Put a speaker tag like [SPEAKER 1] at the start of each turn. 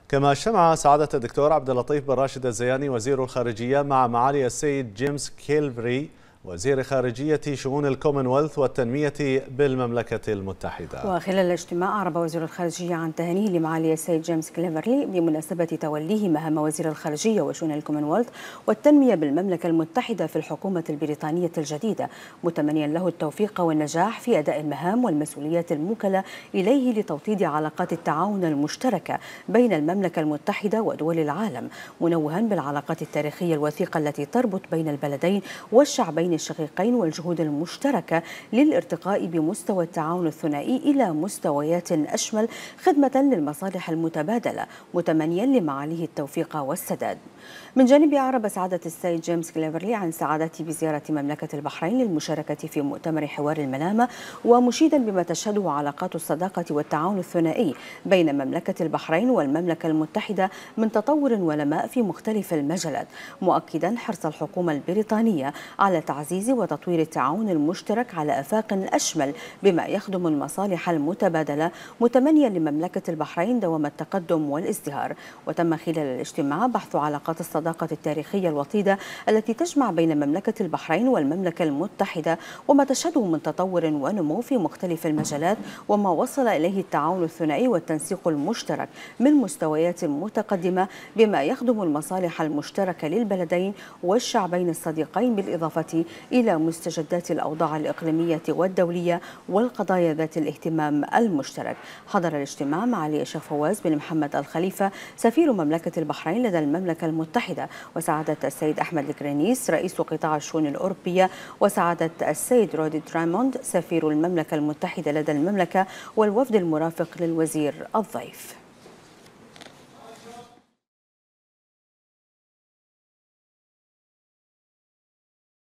[SPEAKER 1] كما اجتمع سعادة الدكتور عبد اللطيف بن راشد الزياني وزير الخارجية مع معالي السيد جيمس كيلفري وزير خارجية شؤون الكومنولث والتنمية بالمملكة المتحدة.
[SPEAKER 2] وخلال الاجتماع أعرب وزير الخارجية عن تهانيه لمعالي السيد جيمس كليفرلي بمناسبة توليه مهام وزير الخارجية وشؤون الكومنولث والتنمية بالمملكة المتحدة في الحكومة البريطانية الجديدة، متمنيا له التوفيق والنجاح في أداء المهام والمسؤوليات الموكلة إليه لتوطيد علاقات التعاون المشتركة بين المملكة المتحدة ودول العالم، منوها بالعلاقات التاريخية الوثيقة التي تربط بين البلدين والشعبين الشقيقين والجهود المشتركة للارتقاء بمستوى التعاون الثنائي إلى مستويات أشمل خدمة للمصالح المتبادلة، متمنيا لمعاليه التوفيق والسداد. من جانبه أعرب سعادة السيد جيمس كليفرلي عن سعادته بزيارة مملكة البحرين للمشاركة في مؤتمر حوار المنامة، ومشيدا بما تشهده علاقات الصداقة والتعاون الثنائي بين مملكة البحرين والمملكة المتحدة من تطور ونماء في مختلف المجالات، مؤكدا حرص الحكومة البريطانية على تعزيز وتطوير التعاون المشترك على آفاق أشمل بما يخدم المصالح المتبادلة، متمنيا لمملكة البحرين دوام التقدم والازدهار. وتم خلال الاجتماع بحث علاقات الصداقة التاريخية الوطيدة التي تجمع بين مملكة البحرين والمملكة المتحدة وما تشهده من تطور ونمو في مختلف المجالات، وما وصل إليه التعاون الثنائي والتنسيق المشترك من مستويات متقدمة بما يخدم المصالح المشتركة للبلدين والشعبين الصديقين، بالإضافة إلى مستجدات الأوضاع الإقليمية والدولية والقضايا ذات الاهتمام المشترك. حضر الاجتماع معالي الشيخ فواز بن محمد الخليفة سفير مملكة البحرين لدى المملكة المتحدة، وسعادة السيد أحمد الكرينيس رئيس قطاع الشؤون الأوروبية، وسعادة السيد رودي تراموند سفير المملكة المتحدة لدى المملكة، والوفد المرافق للوزير الضيف.